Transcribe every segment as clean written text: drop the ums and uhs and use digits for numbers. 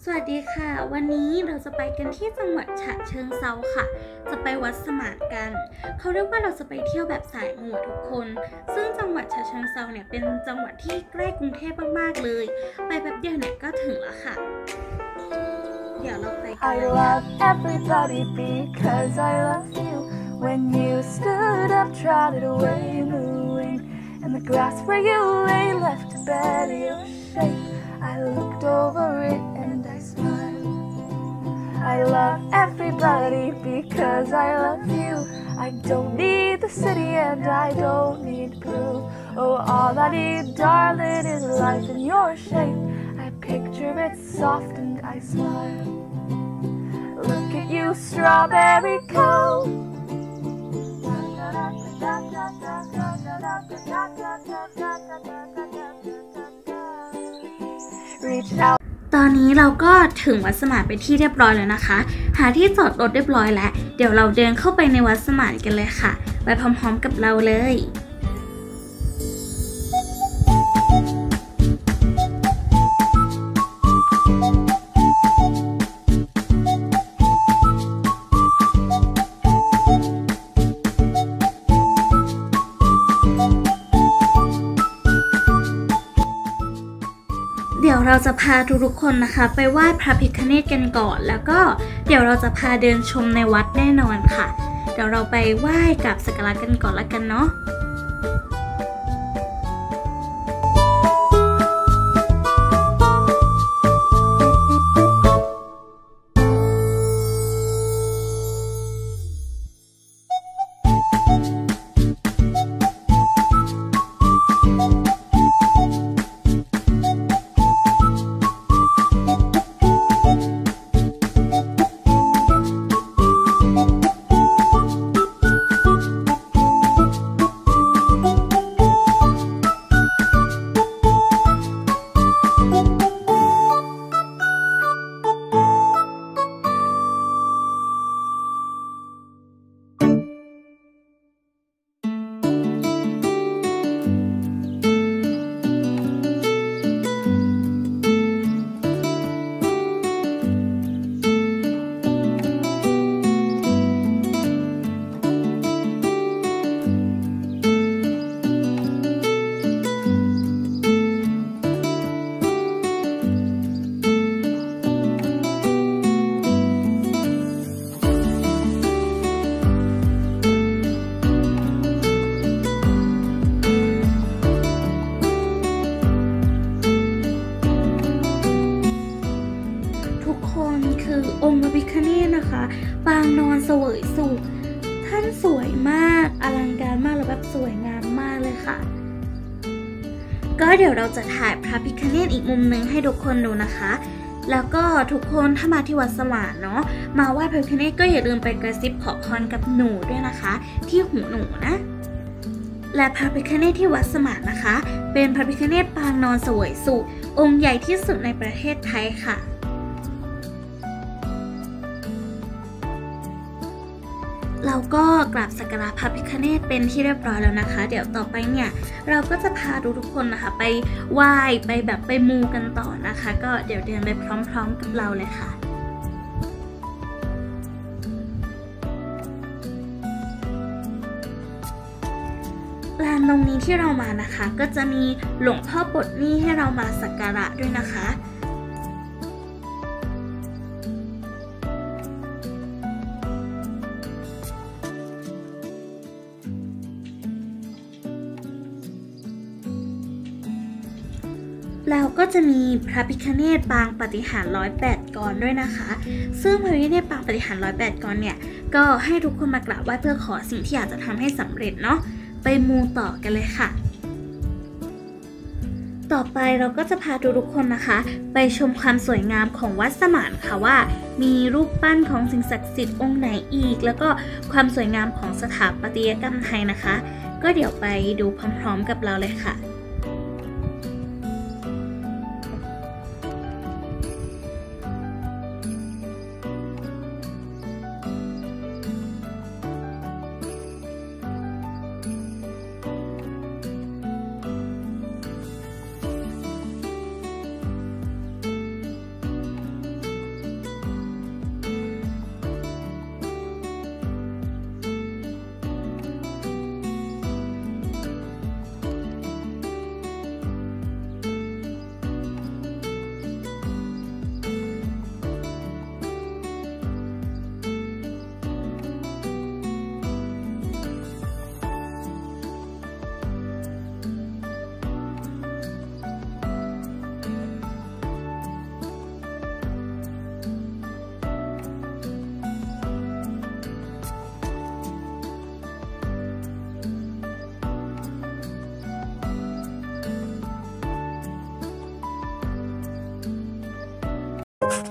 สวัสดีค่ะวันนี้เราจะไปกันที่จังหวัดฉะเชิงเทราค่ะจะไปวัดสมานกันเขาเรียกว่าเราจะไปเที่ยวแบบสายมูทุกคนซึ่งจังหวัดฉะเชิงเทราเนี่ยเป็นจังหวัดที่ใกล้กรุงเทพมากๆเลยไปแป๊บเดียวเนี่ยก็ถึงแล้วค่ะเดี๋ยวเราไปกัน I love everybody because I love you when you stood up trotted away mooing and the grass where you lay left a bed of your shape I looked over it and I smiled I love everybody because I love you I don't need the city and I don't need proof Oh all I need darling is life in your shape I picture it soft and I smile Look at you strawberry cow Reach out ตอนนี้เราก็ถึงวัดสมานเป็นที่เรียบร้อยแล้วนะคะหาที่จอดรถเรียบร้อยแล้วเดี๋ยวเราเดินเข้าไปในวัดสมานกันเลยค่ะไปพร้อมๆกับเราเลยเดี๋ยวเราจะพาทุกๆคนนะคะไปไหว้พระพิฆเนศกันก่อนแล้วก็เดี๋ยวเราจะพาเดินชมในวัดแน่นอนค่ะเดี๋ยวเราไปไหว้กับสักการะกันก่อนละกันเนาะคือองค์พระพิฆเนศนะคะปางนอนเสวยสุขท่านสวยมากอลังการมากแล้วแบบสวยงามมากเลยค่ะก็เดี๋ยวเราจะถ่ายพระพิฆเนศอีกมุมนึงให้ทุกคนดูนะคะแล้วก็ทุกคนถ้ามาที่วัดสมานเนาะมาไหว้พระพิฆเนศก็อย่าลืมไปกระซิบขอพรกับหนูด้วยนะคะที่หูหนูนะและพระพิฆเนศที่วัดสมานนะคะเป็นพระพิฆเนศปางนอนเสวยสุของค์ใหญ่ที่สุดในประเทศไทยค่ะเราก็กราบสักการะพระพิฆเนศเป็นที่เรียบร้อยแล้วนะคะเดี๋ยวต่อไปเนี่ยเราก็จะพาทุกคนนะคะไปไหว้ไปแบบไปมูกันต่อนะคะก็เดี๋ยวเดินไปพร้อมๆกับเราเลยค่ะลานตรงนี้ที่เรามานะคะก็จะมีหลวงพ่อปลดหนี้ให้เรามาสักการะด้วยนะคะแล้วก็จะมีพระพิฆเนศปางปาฏิหาริย์108 กรด้วยนะคะซึ่งพระพิฆเนศปางปาฏิหาริย์108 กรเนี่ยก็ให้ทุกคนมากราบไหว้เพื่อขอสิ่งที่อยากจะทำให้สำเร็จเนาะไปมูต่อกันเลยค่ะต่อไปเราก็จะพาทุกคนนะคะไปชมความสวยงามของวัดสมานค่ะว่ามีรูปปั้นของสิ่งศักดิ์สิทธิ์องค์ไหนอีกแล้วก็ความสวยงามของสถาปัตยกรรมไทยนะคะก็เดี๋ยวไปดูพร้อมๆกับเราเลยค่ะ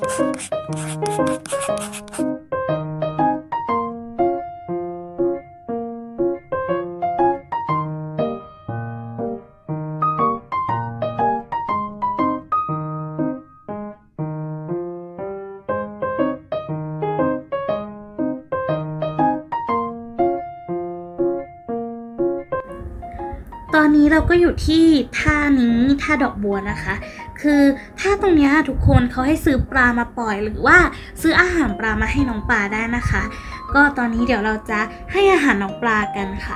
ตอนนี้เราก็อยู่ที่ท่านี้ท่าดอกบัวนะคะ คือท่าตรงนี้ทุกคนเขาให้ซื้อปลามาปล่อยหรือว่าซื้ออาหารปลามาให้น้องปลาได้นะคะ ก็ตอนนี้เดี๋ยวเราจะให้อาหารน้องปลากันค่ะ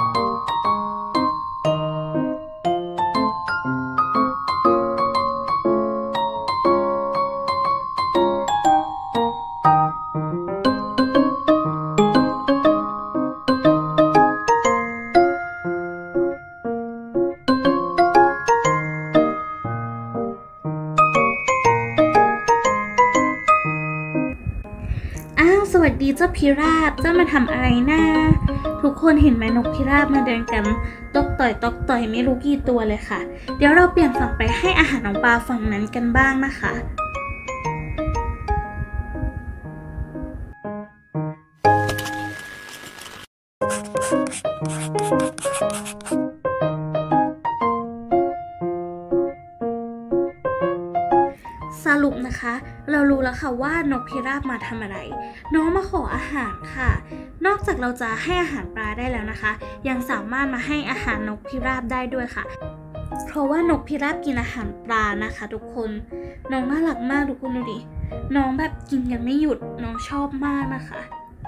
สวัสดีเจ้าพิราบเจ้ามาทำอะไรนะทุกคนเห็นไหมนกพิราบมาเดินกันตกต่อยไม่รู้กี่ตัวเลยค่ะเดี๋ยวเราเปลี่ยนฝั่งไปให้อาหารน้องปลาฝั่งนั้นกันบ้างนะคะสรุปนะคะเรารู้แล้วค่ะว่านกพิราบมาทำอะไรน้องมาขออาหารค่ะนอกจากเราจะให้อาหารปลาได้แล้วนะคะยังสามารถมาให้อาหารนกพิราบได้ด้วยค่ะเพราะว่านกพิราบกินอาหารปลานะคะทุกคนน้องน่ารักมากทุกคนดูดิน้องแบบกินกันไม่หยุดน้องชอบมากนะคะ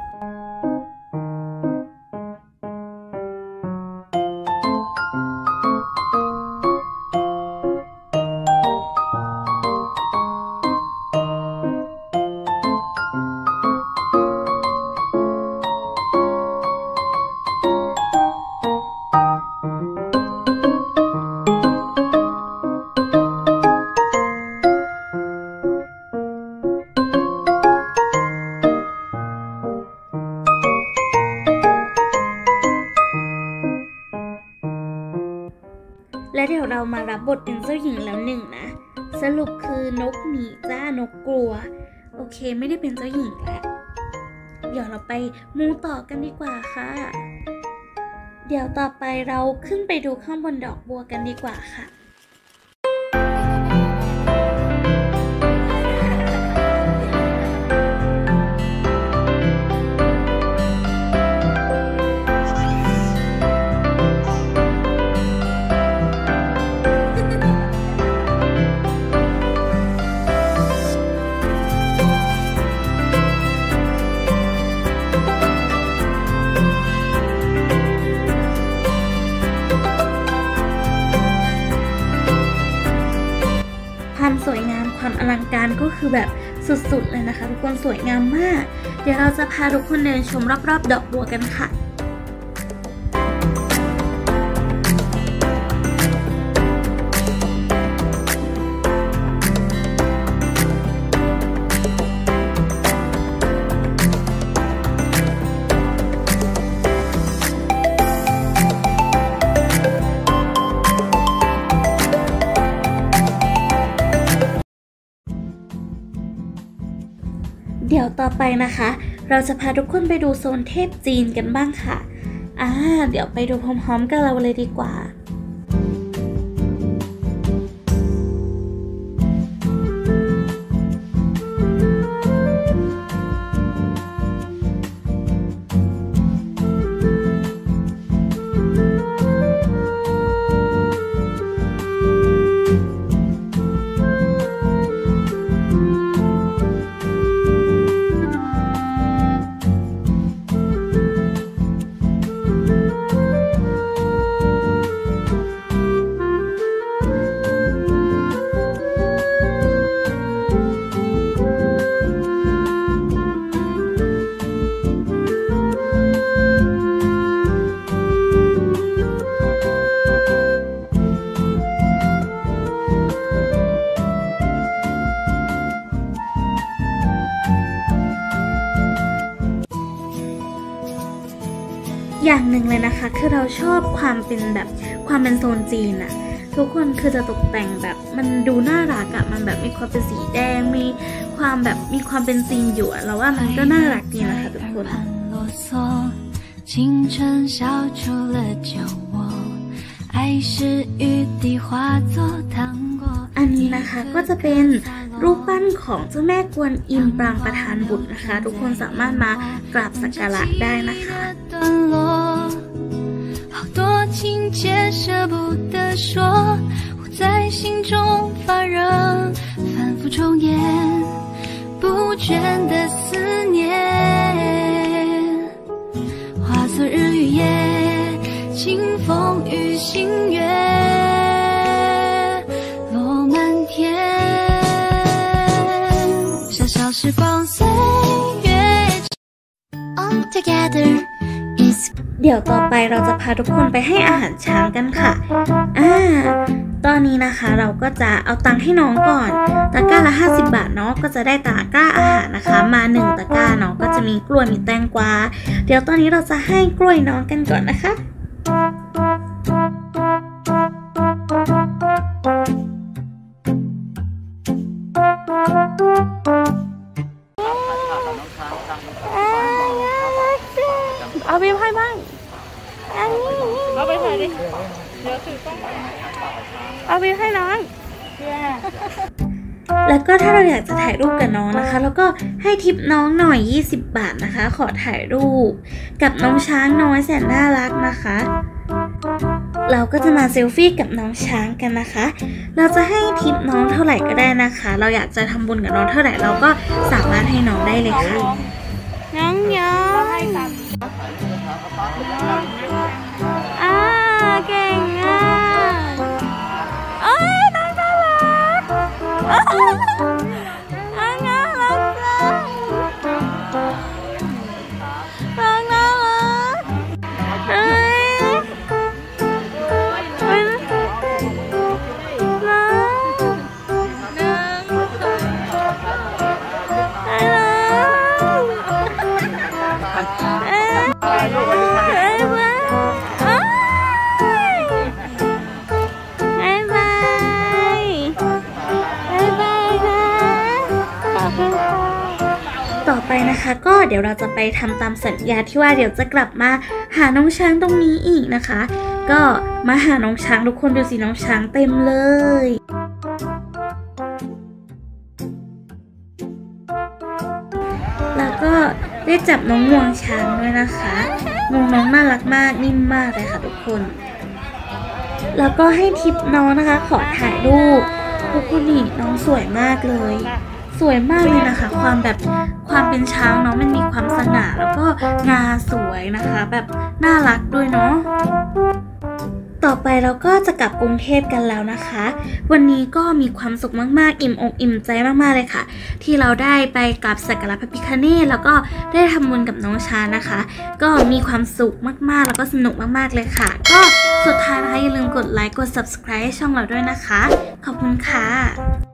และเดี๋ยวเรามารับบทเป็นเจ้าหญิงแล้วหนึ่งนะสรุปคือนกหนีจ้านกกลัวโอเคไม่ได้เป็นเจ้าหญิงแล้วเดี๋ยวเราไปมูต่อกันดีกว่าค่ะเดี๋ยวต่อไปเราขึ้นไปดูข้างบนดอกบัวกันดีกว่าค่ะความสวยงามความอลังการก็คือแบบสุดๆเลยนะคะทุกคนสวยงามมากเดี๋ยวเราจะพาทุกคนเดินชมรอบๆดอกบัวกันค่ะเดี๋ยวต่อไปนะคะเราจะพาทุกคนไปดูโซนเทพจีนกันบ้างค่ะเดี๋ยวไปดูพร้อมๆกันเราเลยดีกว่าอย่างหนึ่งเลยนะคะคือเราชอบความเป็นโซนจีนอะทุกคนคือจะตกแต่งแบบมันดูน่ารักอะมันแบบมีความเป็นสีแดงมีคความแบบมีความเป็นจริงอยู่เราว่ามันก็น่ารักดีนะคะทุกคน青春消除了酒窝爱是雨滴化作糖果อันนี้นะคะก็จะเป็นรูปปั้นของเจ้าแม่กวนอิมปรางประทานบุตรนะคะทุกคนสามารถมากราบสักการะได้นะคะ好多情节舍不得说我在心中发热反复重演不倦的思念化作日与夜清风与星月落满天小小时光岁月 All together is เดี๋ยวต่อไปเราจะพาทุกคนไปให้อาหารช้างกันค่ะตอนนี้นะคะเราก็จะเอาตังค์ให้น้องก่อนตะกร้าละ50 บาทเนาะก็จะได้ตะกร้าอาหารนะคะมา1ตะกร้าเนาะก็จะมีกล้วยมีแตงกวาเดี๋ยวตอนนี้เราจะให้กล้วยน้องกันก่อนนะคะเอาไปให้บ้างเอาไปถ่ายดิเดี๋ยวถือกล้องเอาไปให้น้องแล้วก็ถ้าเราอยากจะถ่ายรูปกับน้องนะคะแล้วก็ให้ทิปน้องหน่อย20 บาทนะคะขอถ่ายรูปกับน้องช้างน้อยแสนน่ารักนะคะเราก็จะมาเซลฟี่กับน้องช้างกันนะคะเราจะให้ทิปน้องเท่าไหร่ก็ได้นะคะเราอยากจะทำบุญกับน้องเท่าไหร่เราก็สามารถให้น้องได้เลยค่ะน้องยองเก่งอ่ะโอ้ยน้องน่ารักน้องน่ารักจังน้องน่ารักเอ้ยน้ต่อไปนะคะก็เดี๋ยวเราจะไปทำตามสัญญาที่ว่าเดี๋ยวจะกลับมาหาน้องช้างตรงนี้อีกนะคะก็มาหาน้องช้างทุกคนดูสิน้องช้างเต็มเลยแล้วก็ได้จับน้องงวงช้างด้วยนะคะงวงน้องน่ารักมากนิ่มมากเลยค่ะทุกคนแล้วก็ให้ทิปน้องนะคะขอถ่ายรูปทุกคนนี่น้องสวยมากเลยสวยมากเลยนะคะความเป็นช้างเนาะมันมีความสง่าแล้วก็งาสวยนะคะแบบน่ารักด้วยเนาะต่อไปเราก็จะกลับกรุงเทพกันแล้วนะคะวันนี้ก็มีความสุขมากๆอิ่มอกอิ่มใจมากๆเลยค่ะที่เราได้ไปกราบสักการะพระพิฆเนศแล้วก็ได้ทำบุญกับน้องช้างนะคะก็มีความสุขมากๆแล้วก็สนุกมากๆเลยค่ะก็สุดท้ายนะคะอย่าลืมกดไลค์กด subscribe ให้ช่องเราด้วยนะคะขอบคุณค่ะ